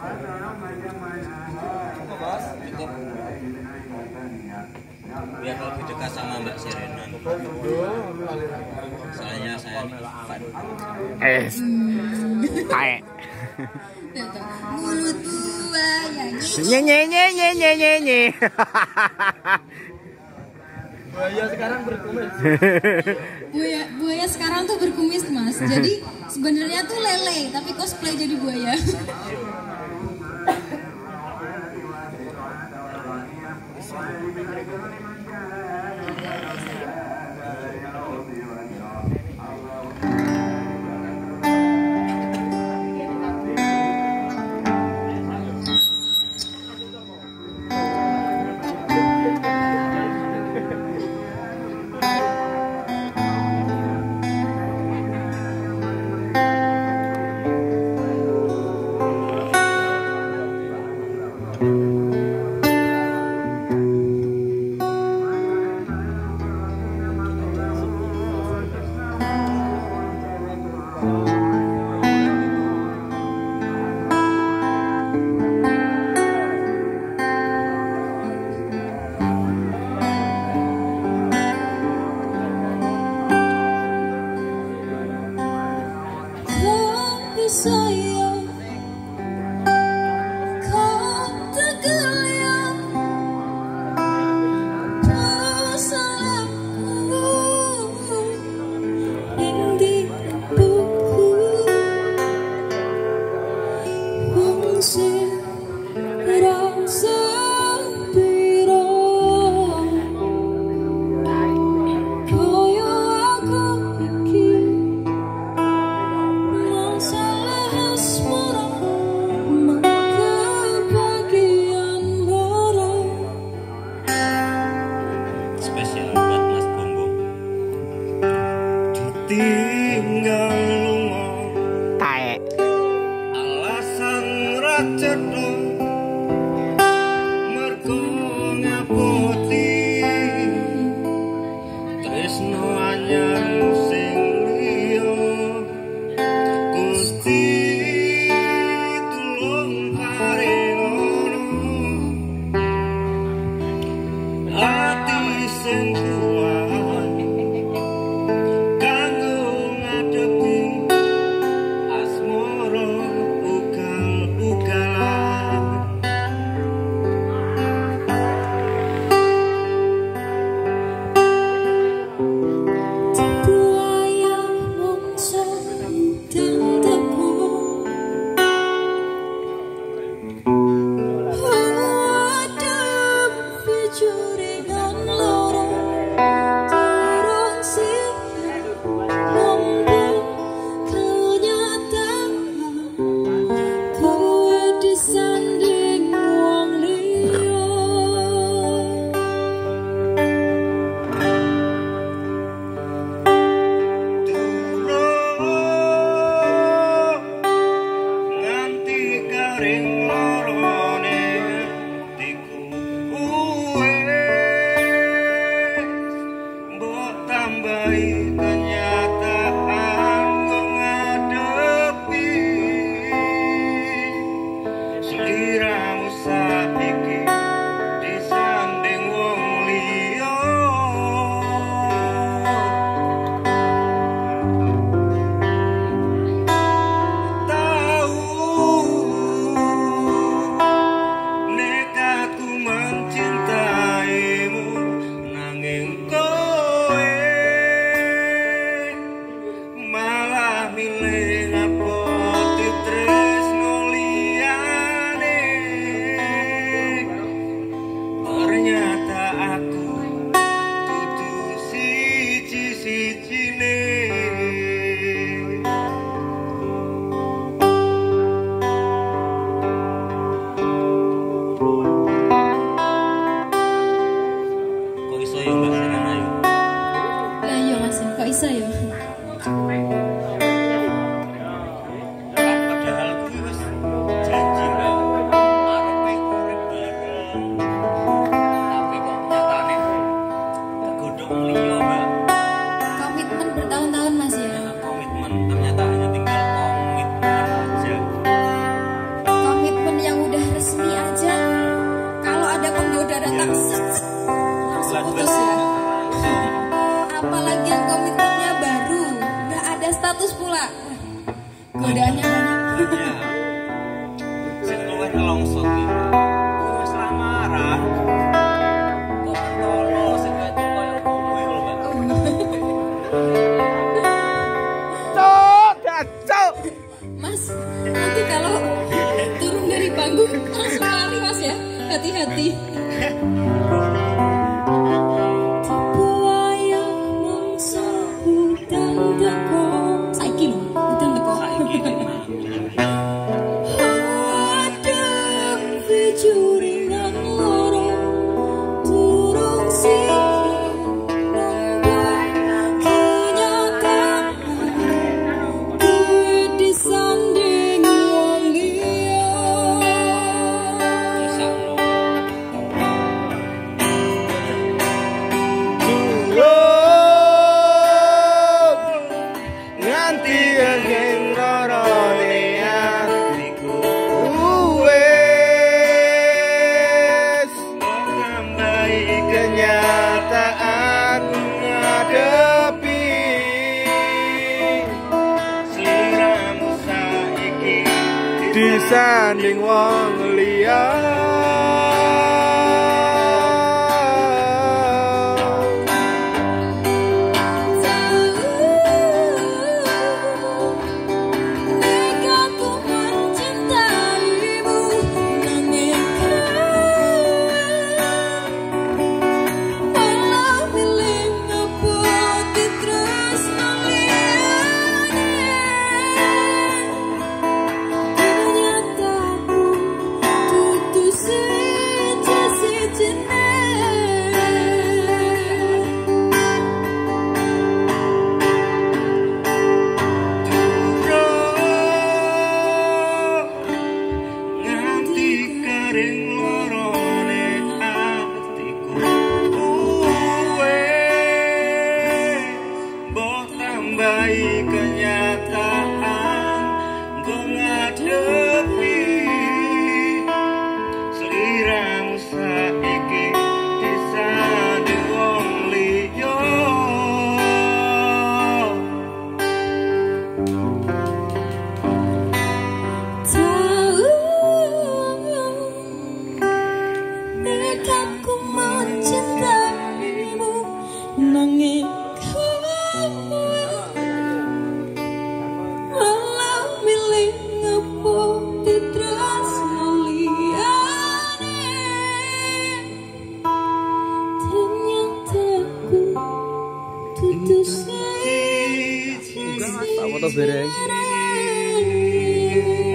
Cukup. Biar lebih dekat sama Mbak Serena. Soalnya saya fan. Tae. Mulut buaya. Nye. Buaya sekarang berkumis. Buaya sekarang tuh berkumis, Mas. Jadi sebenarnya tuh lele, tapi cosplay jadi buaya. Sayang, kau tergelayang masalahku yang di buku fungsi rasa biro kaya aku yakin Spesial buat Mas Bongo. Ditinggal lunga. Tae. Alasan ra cetha mergo ngapoti tresno anyar sing liya Gusti tulung paringono ati sing kuat kanggo ngadepi asmara ugal-ugalan. Godaannya banyak. Sing luwih nelongso iki. Wis lamaran. Kok mentolo sing wedok koyo kowe lho, Mbak. Cok. Mas, nanti kalau turun dari panggung langsung lari Mas ya. Hati-hati. Saiki lho, udan teko. Saiki kenyataan ngadepi sliramu saiki disanding wong liya. kenyataan go ngadepi sliramu saiki disanding wong liya. Dekatku mencintaimu nanging Tak foto bareng.